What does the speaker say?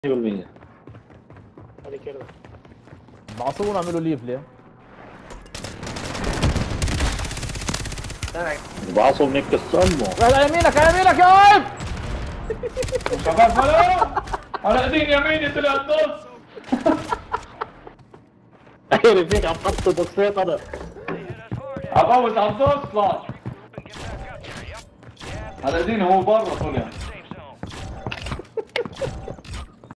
100%. هذه كده بعصون اعملوا ليف ليه؟ بعصب نك السمو. واحد على يمينك على يمينك يا واد! شباب على ايدين يميني طلع النص. اخيرا فيك عم قصد السيطرة. عبوس على النص طلع. على ايدين هو برا طلع.